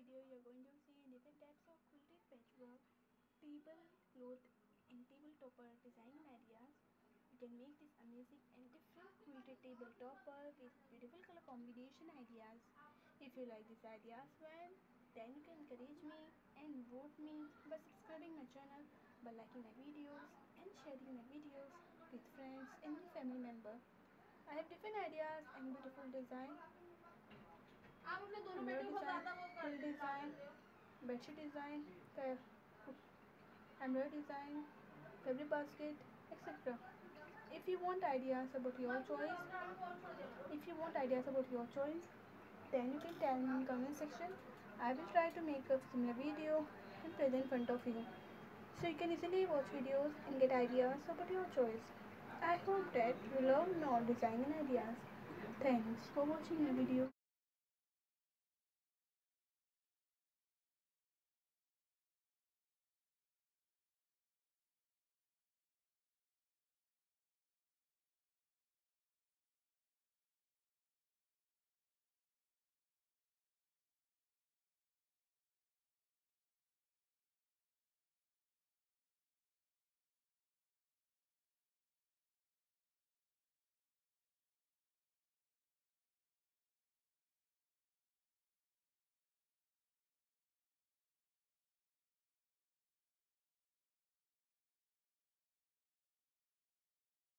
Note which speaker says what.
Speaker 1: video, you're going to see different types of quilted patchwork, tablecloth, and table topper design ideas. You can make this amazing and different quilted table topper with beautiful color combination ideas. If you like these ideas, well, then you can encourage me and vote me by subscribing my channel, by liking my videos and sharing my videos with friends and your family member. I have different ideas and beautiful design. Mirror design, quill design, bedsheet design, mirror design, fabric basket, etc. If you want ideas about your choice, then you can tell me in comment section. I will try to make a similar video and present in front of you, so you can easily watch videos and get ideas about your choice. I hope that you love more design and ideas. Thanks for watching the video.